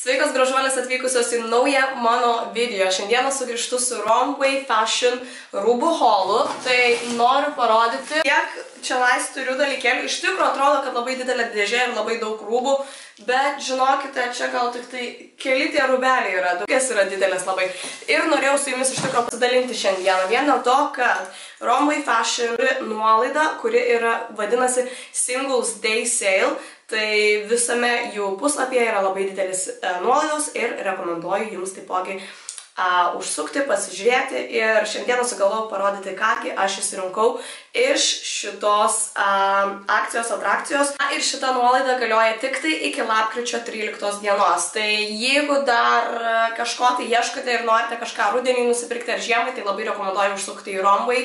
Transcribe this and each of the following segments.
Sveikas gražuolės atvykusios į naują mano video. Šiandieną sugrįžtu su Romway Fashion rūbų holu. Tai noriu parodyti, kiek čia lais turiu dalykėlių. Iš tikrųjų atrodo, kad labai didelė dėžė ir labai daug rūbų. Bet žinokite, čia gal tik tai keli tie rūbeliai yra. Daugės yra didelės labai. Ir norėjau su jumis iš tikrųjų pasidalinti šiandieną. Vien dėl to, kad Romway Fashion turi nuolaidą, kuri vadinasi Singles Day Sale. Tai visame jų puslapyje yra labai didelis nuolaidos ir rekomenduoju jums taipogi užsukti, pasižiūrėti. Ir šiandieną sugalvojau parodyti, kągi aš išsirinkau iš šitos akcijos atrakcijos. Ir šita nuolaida galioja tik tai iki lapkričio 13 dienos. Tai jeigu dar kažko tai ieškote ir norite kažką rudenį nusipirkti ar žiemai, tai labai rekomenduoju užsukti į Romway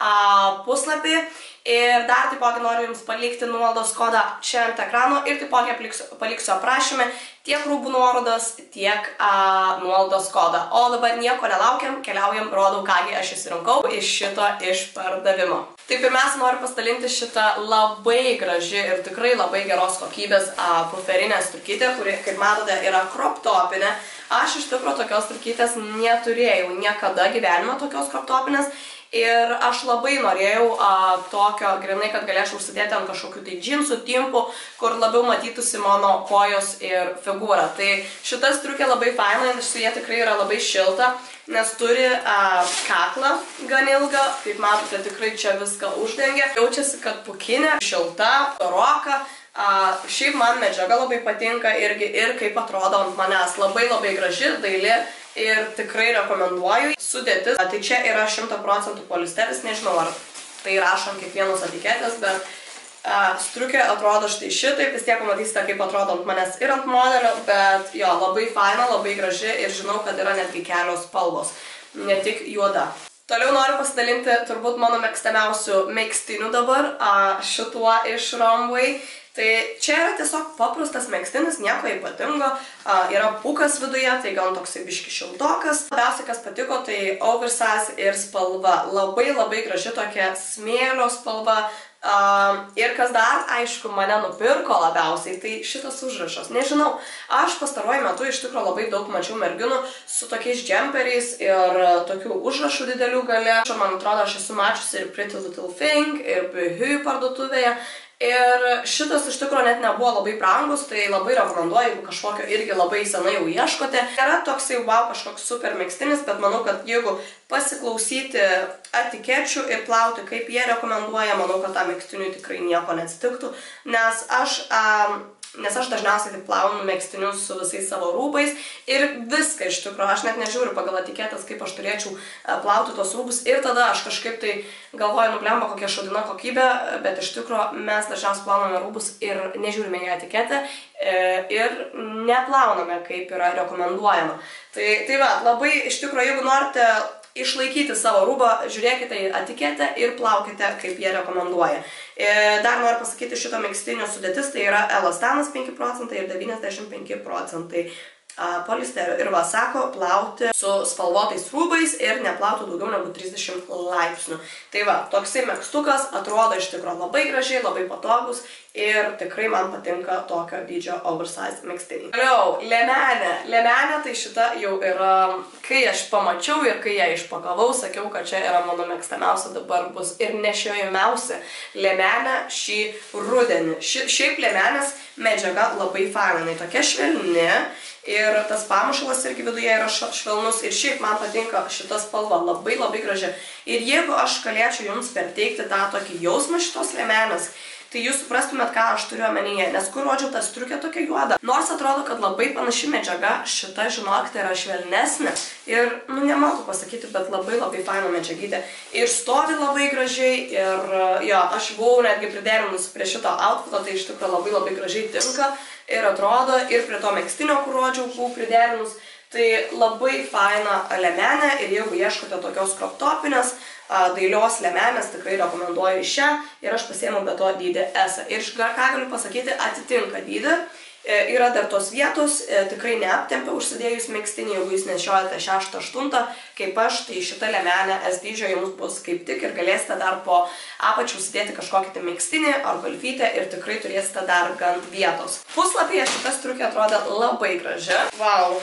puslapį. Ir dar taipogi noriu jums palikti nuolaidos kodą čia ant ekrano ir taipogi paliksiu aprašyme tiek rūbų nuorodas, tiek nuolaidos kodą. O dabar nieko nelaukiam, keliaujam, rodau, kągi aš išsirinkau iš šito išpardavimo. Tai pirmiausia noriu pasidalinti šitą labai graži ir tikrai labai geros kokybės puferinę striukytę, kuri, kaip matote, yra crop topinė. Aš iš tikrųjų tokios striukytės neturėjau niekada gyvenime tokios crop topinės. Ir aš labai norėjau tokio, grinai, kad galėčiau užsidėti ant kažkokių tai džinsų, timpų, kur labiau matytųsi mano kojos ir figūra. Tai šita striukė labai faina, nes su jie tikrai yra labai šilta, nes turi kaklą gan ilgą, kaip matote, tikrai čia viską uždengia. Jaučiasi, kad pukinė, šilta, storoka. Šiaip man medžiaga labai patinka irgi ir kaip atrodo ant manęs. Labai graži, daili ir tikrai rekomenduoju. Sudėtis, tai čia yra 100% polisteris, nežinau ar tai rašo ant kiekvienos etiketės, bet striukė atrodo štai šitaip, vis tiek pamatysite, kaip atrodo ant manęs ir ant modelio, bet jo, labai faina, labai graži ir žinau, kad yra netgi kelios spalvos, ne tik juoda. Toliau noriu pasidalinti turbūt mano mėgstamiausių megztinių dabar, šituo iš Romway. Tai čia yra tiesiog paprastas megztinis, nieko ypatingo, yra pūkas viduje, tai gal toksai biški šiltokas. Labiausiai kas patiko, tai oversize ir spalva, labai graži tokia smėlio spalva. Ir kas dar, aišku, mane nupirko labiausiai, tai šitas užrašas. Nežinau, aš pastaruoju metu iš tikrųjų labai daug mačiau merginų su tokiais džemperiais ir tokių užrašų didelių gale. Man atrodo, aš esu mačiusi ir Pretty Little Thing, ir Boohoo parduotuvėje. Ir šitas iš tikrųjų net nebuvo labai brangus, tai labai rekomenduoju, jeigu kažkokio irgi labai senai jau ieškote. Nėra toksai wow kažkoks super megztinis, bet manau, kad jeigu pasiklausyti etikečių ir plauti, kaip jie rekomenduoja, manau, kad tam megztiniui tikrai nieko neatsitiktų, nes aš dažniausiai taip plaunu megztinius su visais savo rūbais ir viską iš tikrųjų, aš net nežiūriu pagal etiketės, kaip aš turėčiau plauti tos rūbus ir tada aš kažkaip tai galvoju, nublemba kokia šaudina kokybė, bet iš tikrųjų mes dažniausiai plauname rūbus ir nežiūrime į etiketę ir neplauname, kaip yra rekomenduojama. Tai va, labai iš tikrųjų, jeigu norite išlaikyti savo rūbą, žiūrėkite į etiketę ir plaukite, kaip jie rekomenduoja. Dar noriu pasakyti, šito megztinio sudėtis, tai yra elastanas 5% ir 95% polisterio. Ir va, sako, plauti su spalvotais rūbais ir neplauti daugiau negu 30 laipsnių. Tai va, toksai megztukas atrodo iš tikrųjų labai gražiai, labai patogus ir tikrai man patinka tokio dydžio oversize megztiniai. Toliau, liemenė. Liemenė tai šita jau yra, kai aš pamačiau ir kai ją išpakavau, sakiau, kad čia yra mano mėgstamiausia, dabar bus ir nešiojamiausia liemenė šį rudenį. Šiaip liemenės medžiaga labai faina, jinai tokia švelni ir tas pamušalas irgi viduje yra švelnus ir šiaip man patinka šita spalva, labai graži. Ir jeigu aš galėčiau jums perteikti tą tokį jausmą šitos liemenės, tai jūs suprastumėt, ką aš turiu omenyje, nes kur rodžiau tą striukę tokia juoda. Nors atrodo, kad labai panaši medžiaga, šita, žinokite, yra švelnesnė ir, nemoku pasakyti, bet labai faina medžiagytė. Ir stovi labai gražiai ir, jo, aš buvau netgi priderinus prie šito outfito, tai iš tikrųjų labai gražiai tinka ir atrodo, ir prie to megztinio, kur rodžiau, buvau priderinus. Tai labai faina liemenė ir jeigu ieškote tokios crop topinės, dailios liemenės, tikrai rekomenduoju šią ir aš pasiėmiau be to dydį S. Ir ką galiu pasakyti, atitinka dydį Yra dar tos vietos, tikrai neaptempia užsidėjus megztinį, jeigu jūs nešiojate 6-8, kaip aš, tai šita liemenė S dydžio jums bus kaip tik ir galėsite dar po apačių užsidėti kažkokį tai megztinį ar golfytę ir tikrai turėsite dar gan vietos. Puslapyje šita striukė atrodo labai graži. Vau!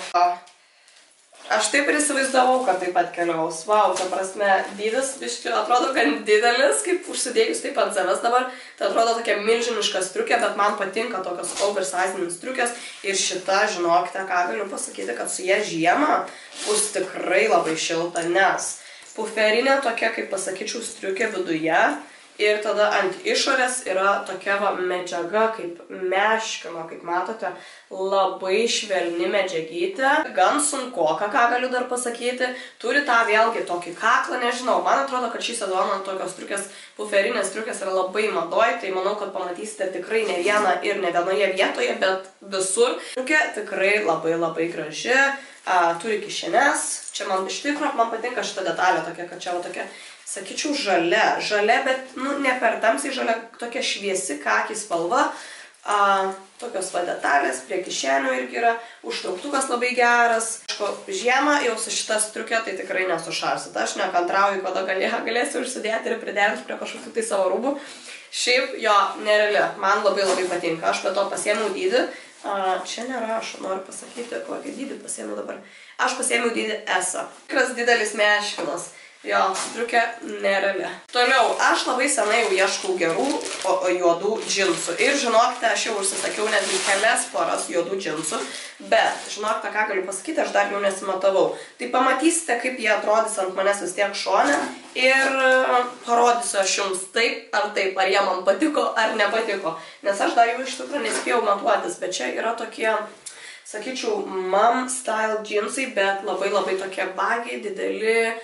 Aš taip ir įsivaizdavau, kad taip atkeliaus. Vau, ta prasme, dydis biški atrodo gan didelis, kaip užsidėjus taip ant savęs dabar. Tai atrodo tokia milžiniška striukė, bet man patinka tokios oversizinės striukės. Ir šita, žinokite, ką galiu pasakyti, kad su jie žiemą bus tikrai labai šilta, nes puferinė tokia, kaip pasakyčiau, striukė viduje. Ir tada ant išorės yra tokia medžiaga, kaip meškino, kaip matote, labai švelni medžiagytė, gan sunkoka, ką galiu dar pasakyti, turi tą vėlgi tokį kaklą, nežinau, man atrodo, kad šį sezoną tokios striukės, puferinės striukės yra labai madoj, tai manau, kad pamatysite tikrai ne vieną ir ne vienoje vietoje, bet visur. Striukė tikrai labai graži, turi kišenes, čia man iš tikro, man patinka šita detalė tokia, kad čia va tokia, sakyčiau, žalia, bet ne per tamsiai žalia, tokia šviesi kaki spalva, tokios va detalės, prie kišenių irgi yra, užtrauktukas labai geras. Aišku, žiemą jau su šita striukė tai tikrai nesušarsit, aš nekantrauju, kada galėsiu užsidėti ir priderinti prie kažkokių tai savo rūbų. Šiaip jo, nereali, man labai patinka, aš be to pasiėmiau dydį, čia nerašo, noriu pasakyti, kokį dydį pasiėmiau dabar. Aš pasiėmiau dydį S. Tikras didelis meškinas. Jo, striukė nereali. Toliau, aš labai senai jau ieškau gerų juodų džinsų. Ir žinokite, aš jau užsisakiau netgi kelias poras juodų džinsų. Bet, žinokite, ką galiu pasakyti, aš dar jų nesimatavau. Tai pamatysite, kaip jie atrodys ant manęs vis tiek šone. Ir parodysiu aš jums taip, ar jie man patiko, ar nepatiko. Nes aš dar jų iš tikrųjų nespėjau matuotis, bet čia yra tokie, sakyčiau, mom style džinsai, bet labai tokie bagiai, dideli,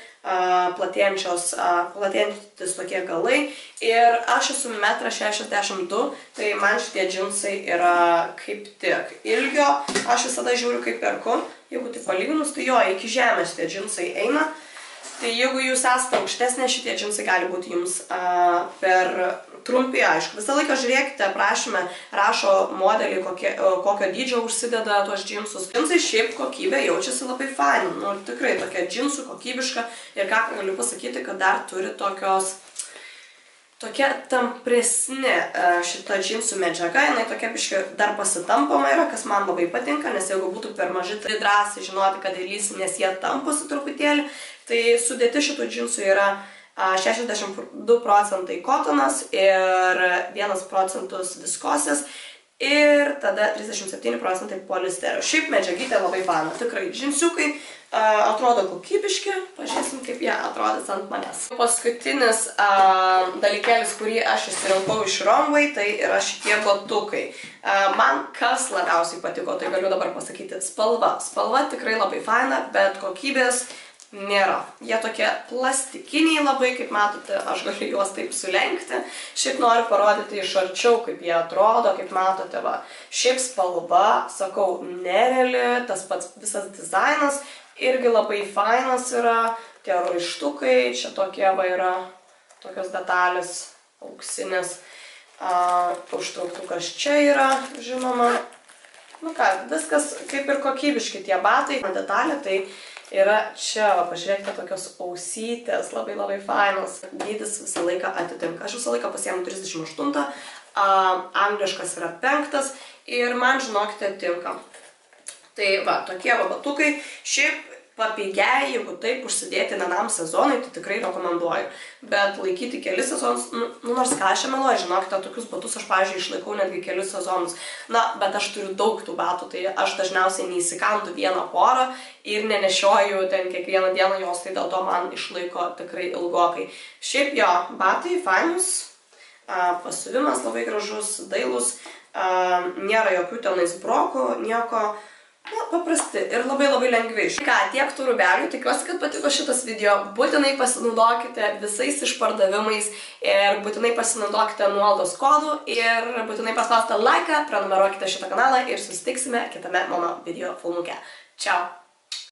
platėjantis tokie galai. Ir aš esu 1,62 m, tai man šitie džinsai yra kaip tik ilgio. Aš visada žiūriu, kaip perku. Jeigu tai palyginus, tai jo, iki žemės šitie džinsai eina. Tai jeigu jūs esate aukštesnė, šitie džinsai gali būti jums per trumpi, aišku. Visą laiką žiūrėkite, prašome, rašo modelį, kokio dydžio užsideda tuos džinsus. Džinsai šiaip kokybė jaučiasi labai fain. Nu, tikrai tokia džinsų kokybiška. Ir ką galiu pasakyti, kad dar turi tokia tampresni šita džinsų medžiaga. Jinai tokia biškai dar pasitampama yra, kas man labai patinka, nes jeigu būtų per maži, tai drąsiai žinoti, kad įlysi, nes jie tamposi truputėlį. Tai sudėti šitų džinsų yra 62% kotonas ir 1% viskosės ir tada 37% poliesterio. Šiaip medžiagytė labai fana, tikrai džinsiukai atrodo kokybiški, pažiūrėsim, kaip jie atrodys ant manęs. Paskutinis dalykėlis, kurį aš išsirinkau iš Romway, tai yra šitie batukai. Man kas labiausiai patiko, tai galiu dabar pasakyti, spalva. Spalva tikrai labai fana, bet kokybės nėra. Jie tokie plastikiniai labai, kaip matote, aš galiu juos taip sulenkti. Šiaip noriu parodyti iš arčiau, kaip jie atrodo, kaip matote, va. Šiaip spalva, sakau, nereali, tas pats visas dizainas irgi labai fainas yra. Tie raištukai, čia tokie va yra, tokios detalės auksinės. Užtrauktukas čia yra, žinoma. Nu ką, viskas kaip ir kokybiški tie batai. Detalė tai yra čia, va, pažiūrėkite, tokios ausytės, labai fainos. Dydis visą laiką atitinka. Aš visą laiką pasiėmu 38, angliškas yra 5 ir man, žinokite, tinka. Tai va, tokie va batukai. Šiaip papigiai, jeigu taip užsidėti vienam sezonui, tai tikrai rekomenduoju. Bet laikyti kelis sezonus, nors ką aš meluoju, žinokite, tokius batus aš, pavyzdžiui, išlaikau netgi kelis sezonus. Na, bet aš turiu daug tų batų, tai aš dažniausiai neįsikandu vieną porą ir nenešioju ten kiekvieną dieną jos, tai dėl to man išlaiko tikrai ilgokai. Šiaip jo, batai fainus, pasiuvimas labai gražus, dailus, nėra jokių tenais brokų, nieko. Na, paprasti ir labai lengvi. Ką, tiek tų rūbelių, tikiuosi, kad patiko šitas video. Būtinai pasinaudokite visais išpardavimais ir būtinai pasinaudokite nuolaidos kodų ir būtinai paspauskite laiką, prenumeruokite šitą kanalą ir susitiksime kitame mano video filmuke. Čiau!